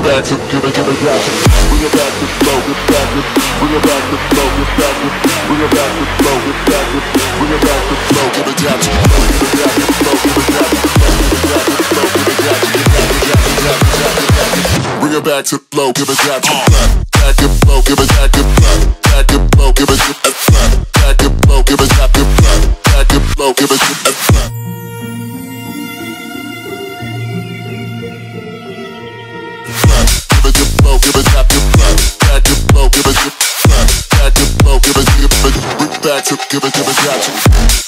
back to, give it back to, bring it back to flow, get back to, bring it back to flow, get back to, bring it back to flow, get back to, bring it back to flow, give it back to, give it back to flow, give it back to flow, give it back to flow, give it back to, bring it back to flow, give it back to, back to flow, give it back to, back to flow, give it back to flow, give it back to, back to flow, give it back. Give it back to back to flow, give it back to flow, give it back to, give it back to.